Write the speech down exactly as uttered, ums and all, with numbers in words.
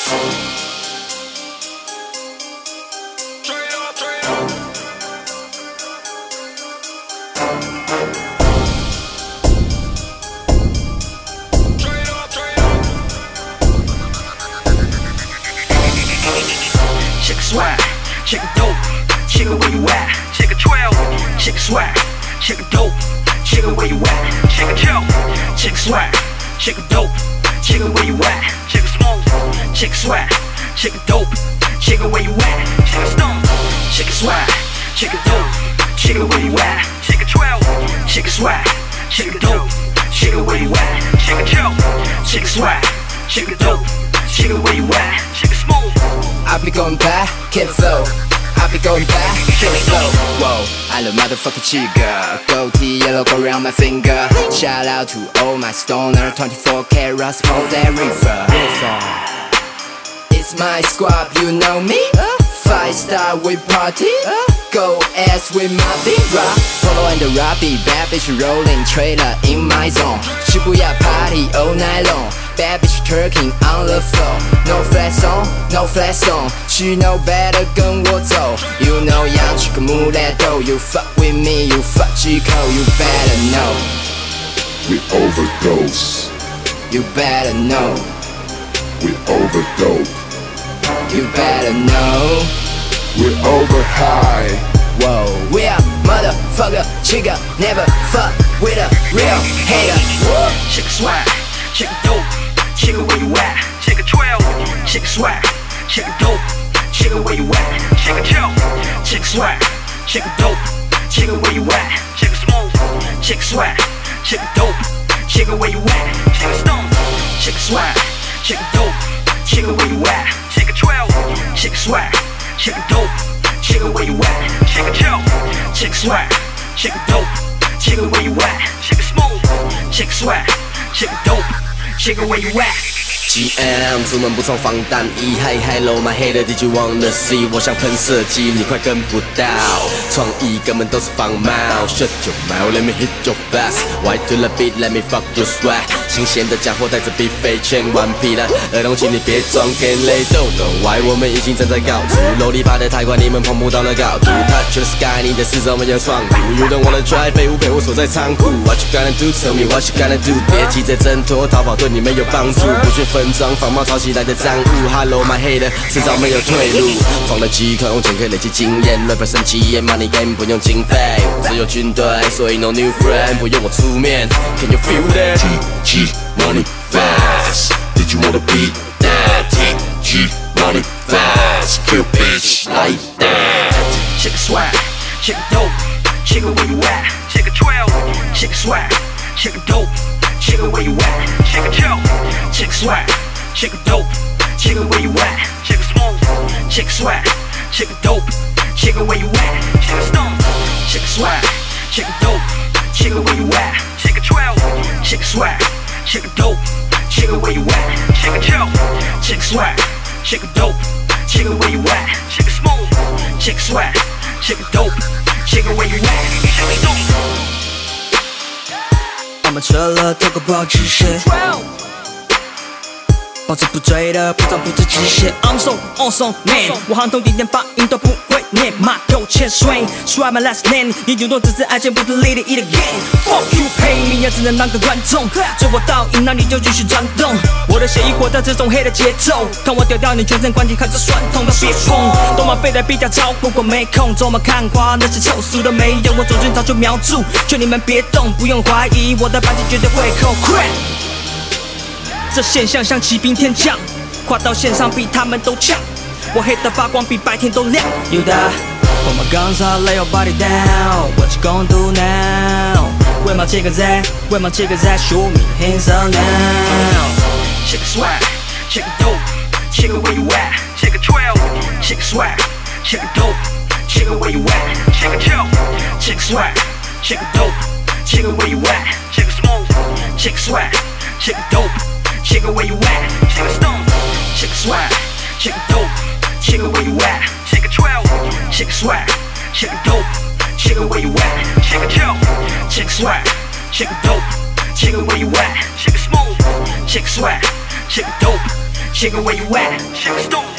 Swag, check it dope, check it where you at, check it twelve, check it swag, check it dope, check it where you at, check it chill, check it swag, check it dope, check it where you at, check it smooth, check it swag, check it dope, check it where you at, check it stone, check it swag, check it dope, check it where you at, check it twelve, check it swag, check it dope, check it where you at, check it chill, check it swag, check it dope, check it where you at, check it smooth. I be going back, can't flow. I be going back, can't flow. Whoa, I love motherfucking CHIGGA. Goatee, yellow go around my finger. Shout out to all my stoner. twenty-four karat smoke that reefer. It's my squad, you know me. Five star, we party. Go ass with my big rock. Follow and the Robbie, bad bitch rolling trailer in my zone. Shibuya party all night long. Bad bitch twerking on the floor. No flat song, no flat song. She know better 跟我走 You know 要去个木来豆 You fuck with me, you fuck G.Cal You better know We overdose You better know We overdope You better know We over high Whoa, we are motherfucker CHIGGA Never fuck with a real hater Woo. Check it swag, check it dope, check it where you at, check it twelve, check it swag, check it dope, check it where you at, check it chill, check it swag, check it dope, check it where you at, check it smooth, check it swag, check it dope, check it where you at, check it stone, check it swag, check it dope, check it where you at, check it twelve, check it swag, check it dope, check it where you at, check it chill, check it swag, check it dope, check it where you at, check it smooth, check it swag, check it dope, check it where you at. G M 出门不装防弹衣，嗨嗨 low my head Did you wanna see？ 我像喷射机，你快跟不到，创意根本都是仿冒。Shut your mouth, let me hit your fast. Why to the beat, let me fuck your swag。新鲜的家伙带着 beat 飞，千万避难，儿童请你别装 get late。Don't know why 我们已经站在高处，楼里爬得太快，你们碰不到那高度。Touch the sky， 你的四周没有窗户。You don't wanna try， 废物陪我锁在仓库。What you gonna do? Tell me what you gonna do？ 别急着挣脱，逃跑对你没有帮助。不学分装仿冒抄袭来的赃物 Hello my hater 迟早没有退路放了几颗用钱可以累积经验 rapper 升级 money game 不用经费只有军队所以 no new friend 不用我出面 Can you feel that T G Money Fast Did you wanna beat that T G Money Fast Kill bitch like that Check it swag Check it dope Check it where you at Check it twelve Check it swag Check it dope Check it where you at Check it chill Check it swag Check it dope Check it where you at Check it smooth Check it swag Check it dope Check it where you at Check it stone Check it swag Check it dope Check it where you at Check it twelve Check it swag Check it dope Check it where you at Check it chill Check it swag Check it dope Check it where you at Check it smooth Check it swag Check it dope Check it where you at Check it stone 我们撤了透过报纸写保持不追的不长不知止血 I'm so awesome man 我行通地点发音都不会念 My 有钱 swing Try my last name 你顶多只是爱见不得 Lady eat again Fuck you pay 你也只能当个观众追我到赢那你就继续转动我的血液活在这种黑的节奏看我丢掉你全身关节开始酸痛的别碰都马飞的比较招呼我没空走马看花那些臭素都没用我走近早就瞄住劝你们别动不用怀疑我的扳机绝对会扣 Crack这现象像骑兵天降跨到线上比他们都强我黑的发光比白天都亮 You die Put my guns out lay your body down What you gonna do now Where my chiggers at Where my chiggers at Show me hands up now Check it swag Check it dope Check it where you at Check it twelve Check it swag Check it dope Check it where you at Check it chill Check it swag Check it dope Check it where you at Check it smooth Check it swag Check it dope Check it where you at, check it stone, check it swag, check it dope, check it where you at, check it twelve, check it swag, check it dope, check it where you at, check it chill, check it swag, check it dope, check it where you at, check it smooth, check it swag, check it dope, Chigga where you at? Chigga stone.